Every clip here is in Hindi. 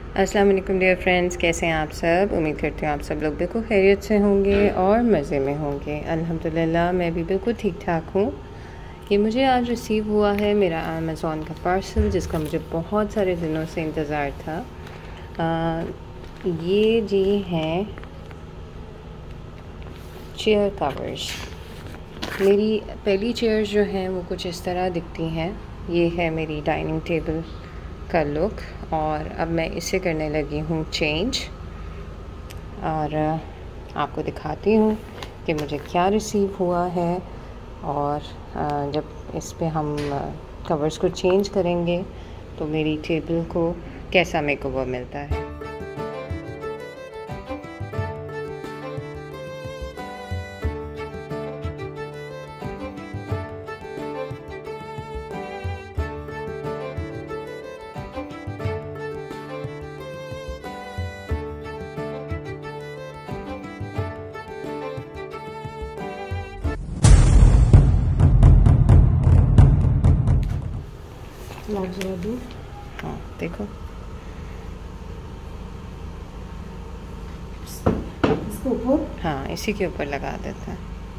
अस्सलाम वालेकुम डियर फ्रेंड्स, कैसे हैं आप सब। उम्मीद करती हूँ आप सब लोग बिल्कुल खैरियत से होंगे और मज़े में होंगे। अल्हम्दुलिल्लाह मैं भी बिल्कुल ठीक ठाक हूँ। कि मुझे आज रिसीव हुआ है मेरा अमेज़ॉन का पार्सल, जिसका मुझे बहुत सारे दिनों से इंतज़ार था। ये जी हैं चेयर कवर्स। मेरी पहली चेयर्स जो हैं वो कुछ इस तरह दिखती हैं। ये है मेरी डाइनिंग टेबल का लुक और अब मैं इसे करने लगी हूँ चेंज और आपको दिखाती हूँ कि मुझे क्या रिसीव हुआ है। और जब इस पे हम कवर्स को चेंज करेंगे तो मेरी टेबल को कैसा मेकओवर मिलता है। हाँ देखो, इसके ऊपर, हाँ इसी के ऊपर लगा देते हैं।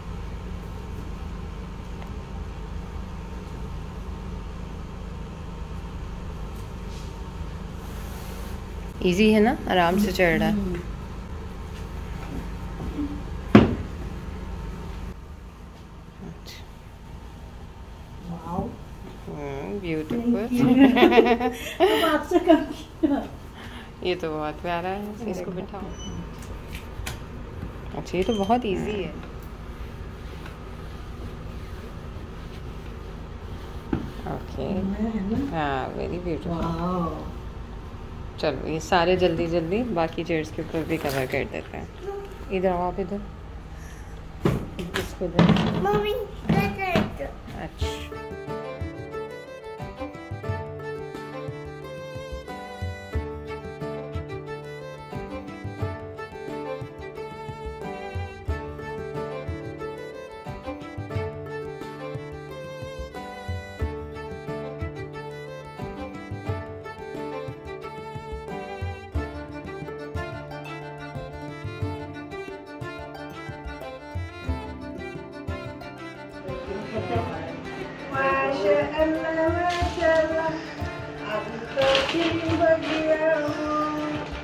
इजी है ना, आराम से चढ़ रहा है। ब्यूटीफुल। अब आपसे कम किया। ये तो बहुत प्यारा है, इसको बिठाओ। अच्छा, ये तो बहुत इजी है। ओके, हाँ वेरी ब्यूटीफुल। चलो ये सारे जल्दी जल्दी बाकी चेयर्स के ऊपर भी कवर कर देते हैं। इधर आओ आप, इधर इसको मम्मी अच्छा। माशाअल्लाह माशाअल्लाह, अब तो खिल गया हूँ।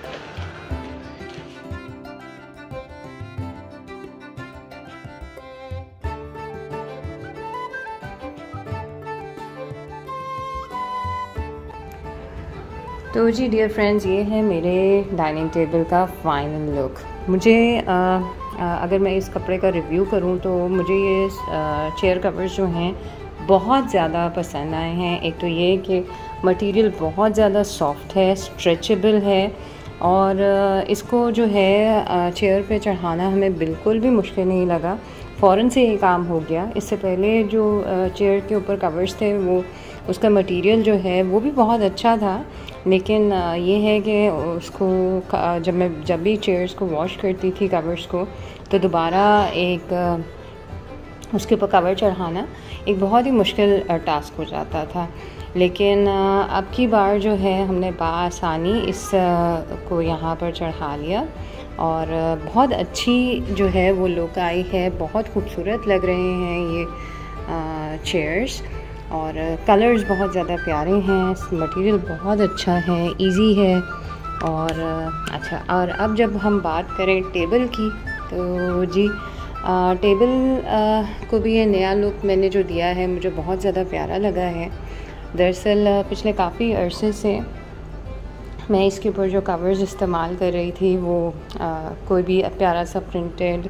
तो जी डियर फ्रेंड्स, ये है मेरे डाइनिंग टेबल का फाइनल लुक। मुझे अगर मैं इस कपड़े का रिव्यू करूँ तो मुझे ये चेयर कवर्स जो हैं बहुत ज़्यादा पसंद आए हैं। एक तो ये कि मटेरियल बहुत ज़्यादा सॉफ्ट है, स्ट्रेचेबल है और इसको जो है चेयर पे चढ़ाना हमें बिल्कुल भी मुश्किल नहीं लगा। फ़ौरन से ये काम हो गया। इससे पहले जो चेयर के ऊपर कवर्स थे वो उसका मटेरियल जो है वो भी बहुत अच्छा था, लेकिन ये है कि उसको जब भी चेयर्स को वॉश करती थी कवर्स को, तो दोबारा एक उसके ऊपर कवर चढ़ाना एक बहुत ही मुश्किल टास्क हो जाता था। लेकिन अब की बार जो है हमने बआसानी इस को यहाँ पर चढ़ा लिया और बहुत अच्छी जो है वो लुक आई है। बहुत खूबसूरत लग रहे हैं ये चेयर्स और कलर्स बहुत ज़्यादा प्यारे हैं। मटेरियल बहुत अच्छा है, इजी है और अच्छा। और अब जब हम बात करें टेबल की, तो जी टेबल को भी ये नया लुक मैंने जो दिया है मुझे बहुत ज़्यादा प्यारा लगा है। दरअसल पिछले काफ़ी अरसे से मैं इसके ऊपर जो कवर्स इस्तेमाल कर रही थी वो कोई भी प्यारा सा प्रिंटेड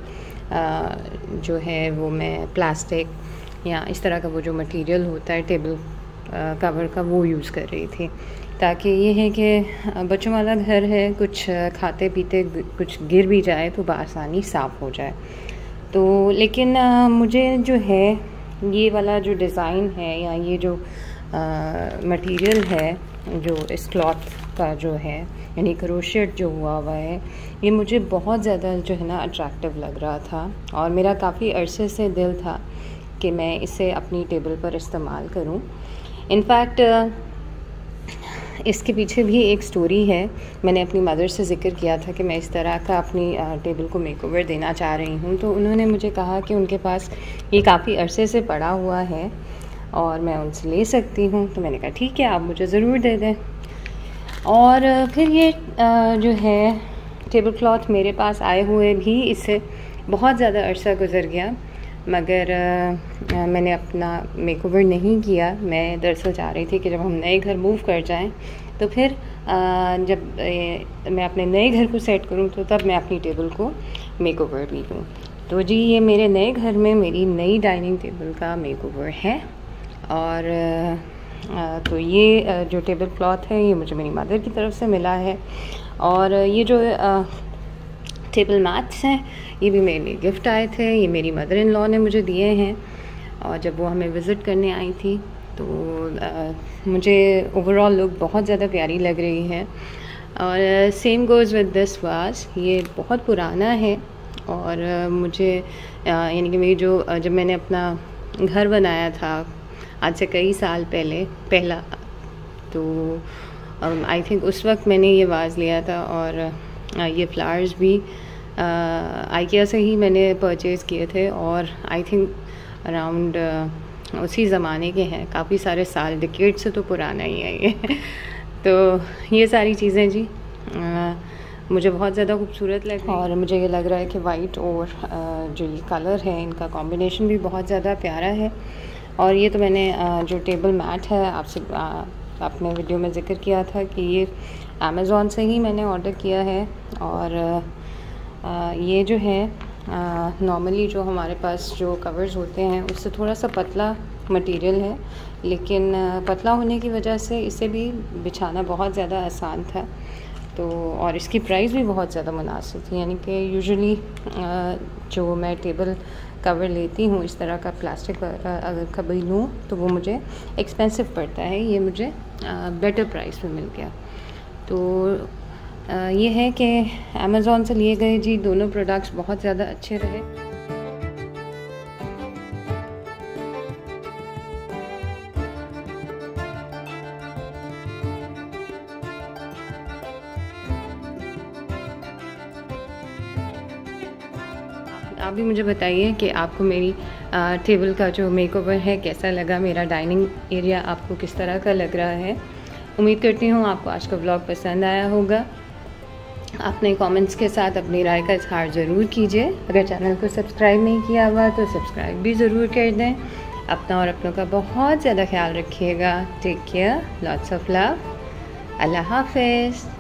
जो है वो मैं प्लास्टिक या इस तरह का वो जो मटेरियल होता है टेबल कवर का वो यूज़ कर रही थी, ताकि ये है कि बच्चों वाला घर है, कुछ खाते पीते कुछ गिर भी जाए तो बआसानी साफ़ हो जाए। तो लेकिन मुझे जो है ये वाला जो डिज़ाइन है या ये जो मटेरियल है जो इस क्लॉथ का जो है यानी क्रोशेट जो हुआ है, ये मुझे बहुत ज़्यादा जो है ना अट्रैक्टिव लग रहा था और मेरा काफ़ी अरसे से दिल था कि मैं इसे अपनी टेबल पर इस्तेमाल करूं। इनफैक्ट इसके पीछे भी एक स्टोरी है। मैंने अपनी मदर से ज़िक्र किया था कि मैं इस तरह का अपनी टेबल को मेकओवर देना चाह रही हूँ, तो उन्होंने मुझे कहा कि उनके पास ये काफ़ी अरसे से पड़ा हुआ है और मैं उनसे ले सकती हूँ। तो मैंने कहा ठीक है, आप मुझे ज़रूर दे दें। और फिर ये जो है टेबल क्लॉथ मेरे पास आए हुए भी इससे बहुत ज़्यादा अरसा गुज़र गया, मगर मैंने अपना मेकओवर नहीं किया। मैं दरअसल चाह रही थी कि जब हम नए घर मूव कर जाएं तो फिर जब मैं अपने नए घर को सेट करूं तो तब मैं अपनी टेबल को मेकओवर भी दूं। तो जी ये मेरे नए घर में मेरी नई डाइनिंग टेबल का मेकओवर है। और तो ये जो टेबल क्लॉथ है ये मुझे मेरी मदर की तरफ से मिला है। और ये जो टेबल मैट्स हैं ये भी मेरे लिए गिफ्ट आए थे। ये मेरी मदर इन लॉ ने मुझे दिए हैं और जब वो हमें विज़िट करने आई थी तो मुझे ओवरऑल लुक बहुत ज़्यादा प्यारी लग रही है। और same goes with this was, ये बहुत पुराना है और मुझे यानी कि मेरी जो जब मैंने अपना घर बनाया था आज से कई साल पहला, तो आई थिंक उस वक्त मैंने ये वाज़ लिया था। और ये फ्लावर्स भी आइकिया से ही मैंने परचेज़ किए थे और आई थिंक अराउंड उसी ज़माने के हैं, काफ़ी सारे साल, डिकेड से तो पुराना ही है ये। तो ये सारी चीज़ें जी मुझे बहुत ज़्यादा खूबसूरत लगी और मुझे ये लग रहा है कि वाइट और जो ये कलर है इनका कॉम्बिनेशन भी बहुत ज़्यादा प्यारा है। और ये तो मैंने जो टेबल मैट है आपसे अपने वीडियो में ज़िक्र किया था कि ये अमेज़ॉन से ही मैंने ऑर्डर किया है। और ये जो है नॉर्मली जो हमारे पास जो कवर्स होते हैं उससे थोड़ा सा पतला मटेरियल है, लेकिन पतला होने की वजह से इसे भी बिछाना बहुत ज़्यादा आसान था। तो और इसकी प्राइस भी बहुत ज़्यादा मुनासिब थी, यानी कि यूजुअली जो मैं टेबल कवर लेती हूँ इस तरह का प्लास्टिक अगर कभी लूँ तो वो मुझे एक्सपेंसिव पड़ता है, ये मुझे बेटर प्राइस में मिल गया। तो ये है कि अमेज़ॉन से लिए गए जी दोनों प्रोडक्ट्स बहुत ज़्यादा अच्छे रहे। आप भी मुझे बताइए कि आपको मेरी टेबल का जो मेकओवर है कैसा लगा, मेरा डाइनिंग एरिया आपको किस तरह का लग रहा है। उम्मीद करती हूँ आपको आज का व्लॉग पसंद आया होगा। अपने कमेंट्स के साथ अपनी राय का इजहार ज़रूर कीजिए। अगर चैनल को सब्सक्राइब नहीं किया हुआ तो सब्सक्राइब भी ज़रूर कर दें। अपना और अपनों का बहुत ज़्यादा ख्याल रखिएगा। Take care, lots of love, अल्लाह हाफ़िज़।